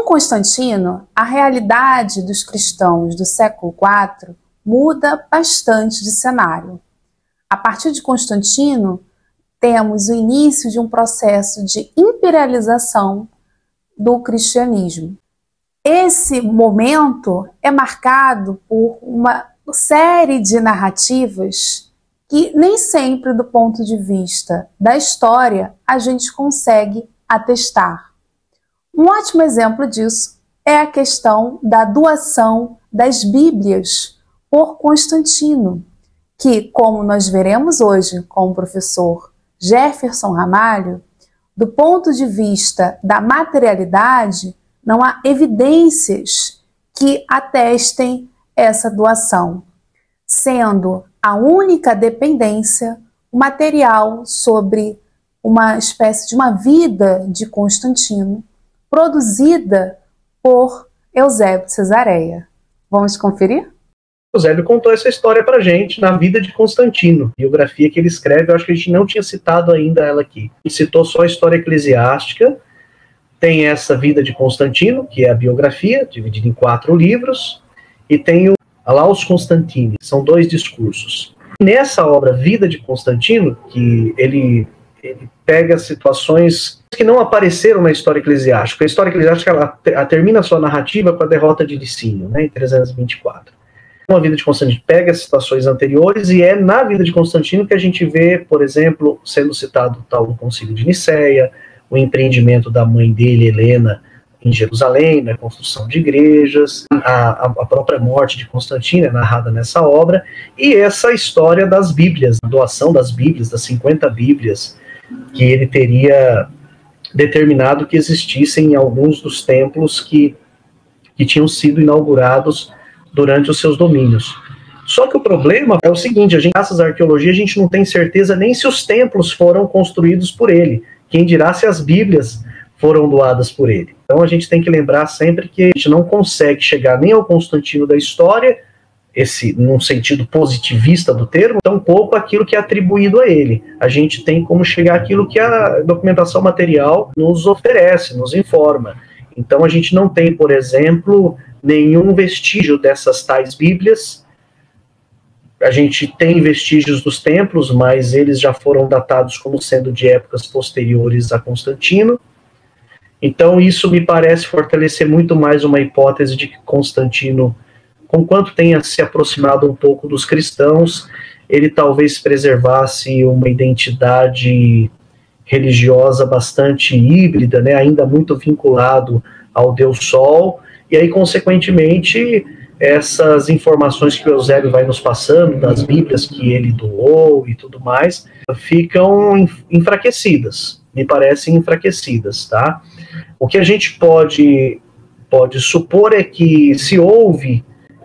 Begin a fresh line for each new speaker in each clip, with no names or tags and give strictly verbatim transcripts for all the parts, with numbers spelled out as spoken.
Constantino, a realidade dos cristãos do século quatro muda bastante de cenário. A partir de Constantino, temos o início de um processo de imperialização do cristianismo. Esse momento é marcado por uma série de narrativas que nem sempre, do ponto de vista da história, a gente consegue atestar. Um ótimo exemplo disso é a questão da doação das Bíblias por Constantino, que, como nós veremos hoje com o professor Jefferson Ramalho, do ponto de vista da materialidade, não há evidências que atestem essa doação, sendo a única dependência o material sobre uma espécie de uma vida de Constantino, produzida por Eusébio de Cesareia. Vamos conferir?
Eusébio contou essa história pra gente na Vida de Constantino, biografia que ele escreve. Eu acho que a gente não tinha citado ainda ela aqui. Ele citou só a história eclesiástica. Tem essa Vida de Constantino, que é a biografia, dividida em quatro livros, e tem o Laus Constantini, são dois discursos. Nessa obra Vida de Constantino, que ele, ele pega situações que não apareceram na história eclesiástica. A história eclesiástica ela, ela termina a sua narrativa com a derrota de Licínio, né, em trezentos e vinte e quatro. A Vida de Constantino pega as situações anteriores, e é na Vida de Constantino que a gente vê, por exemplo, sendo citado o tal do Concílio de Nicéia, o empreendimento da mãe dele, Helena, em Jerusalém, na construção de igrejas, a, a própria morte de Constantino é narrada nessa obra, e essa história das Bíblias, a doação das Bíblias, das cinquenta Bíblias, que ele teria determinado que existissem em alguns dos templos que, que tinham sido inaugurados durante os seus domínios. Só que o problema é o seguinte: a gente, graças à arqueologia, a gente não tem certeza nem se os templos foram construídos por ele, quem dirá se as Bíblias foram doadas por ele. Então a gente tem que lembrar sempre que a gente não consegue chegar nem ao Constantino da história, esse num sentido positivista do termo, tampouco aquilo que é atribuído a ele. A gente tem como chegar àquilo que a documentação material nos oferece, nos informa. Então a gente não tem, por exemplo, nenhum vestígio dessas tais Bíblias. A gente tem vestígios dos templos, mas eles já foram datados como sendo de épocas posteriores a Constantino. Então isso me parece fortalecer muito mais uma hipótese de que Constantino, conquanto tenha se aproximado um pouco dos cristãos, ele talvez preservasse uma identidade religiosa bastante híbrida, né, ainda muito vinculado ao Deus Sol, e aí, consequentemente, essas informações que o Eusébio vai nos passando, das Bíblias que ele doou e tudo mais, ficam enfraquecidas, me parecem enfraquecidas, tá? O que a gente pode, pode supor é que se houve,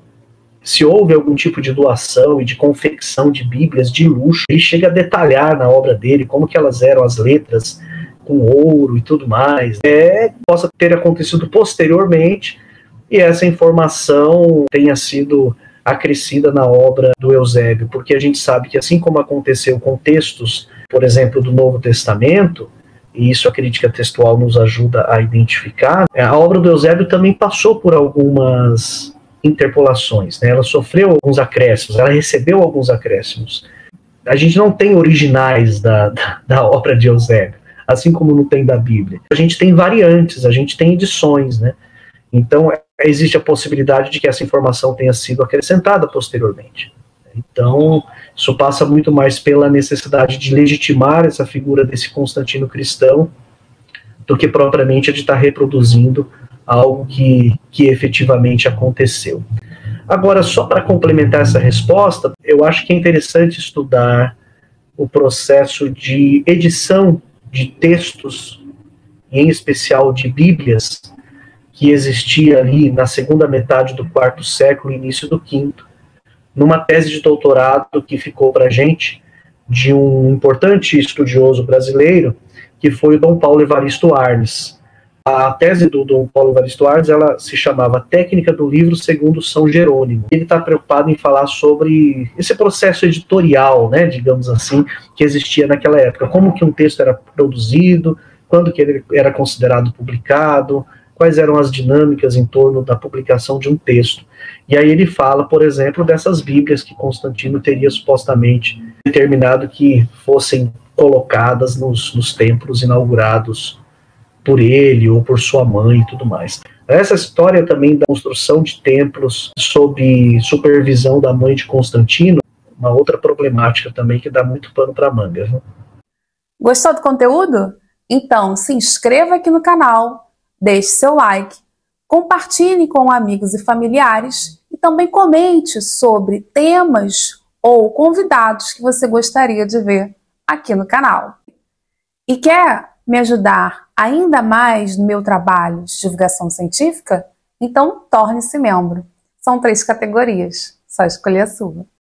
se houve algum tipo de doação e de confecção de Bíblias de luxo, ele chega a detalhar na obra dele como que elas eram as letras com ouro e tudo mais, é, possa ter acontecido posteriormente, e essa informação tenha sido acrescida na obra do Eusébio, porque a gente sabe que, assim como aconteceu com textos, por exemplo, do Novo Testamento, e isso a crítica textual nos ajuda a identificar, a obra do Eusébio também passou por algumas interpolações, né? Ela sofreu alguns acréscimos, ela recebeu alguns acréscimos. A gente não tem originais da, da, da obra de Eusébio, assim como não tem da Bíblia. A gente tem variantes, a gente tem edições, né? Então, existe a possibilidade de que essa informação tenha sido acrescentada posteriormente. Então, isso passa muito mais pela necessidade de legitimar essa figura desse Constantino cristão do que propriamente a de estar reproduzindo algo que, que efetivamente aconteceu. Agora, só para complementar essa resposta, eu acho que é interessante estudar o processo de edição de textos, em especial de Bíblias, que existia ali na segunda metade do quarto século, início do quinto, numa tese de doutorado que ficou para a gente, de um importante estudioso brasileiro, que foi o Dom Paulo Evaristo Arnes. A tese do Dom Paulo Evaristo Arnes, ela se chamava Técnica do Livro segundo São Jerônimo. Ele está preocupado em falar sobre esse processo editorial, né, digamos assim, que existia naquela época, como que um texto era produzido, quando que ele era considerado publicado, quais eram as dinâmicas em torno da publicação de um texto. E aí ele fala, por exemplo, dessas Bíblias que Constantino teria supostamente determinado que fossem colocadas nos, nos templos inaugurados por ele ou por sua mãe e tudo mais. Essa história também da construção de templos sob supervisão da mãe de Constantino, uma outra problemática também que dá muito pano para manga. Viu?
Gostou do conteúdo? Então se inscreva aqui no canal, deixe seu like, compartilhe com amigos e familiares e também comente sobre temas ou convidados que você gostaria de ver aqui no canal. E quer me ajudar ainda mais no meu trabalho de divulgação científica? Então torne-se membro. São três categorias, só escolher a sua.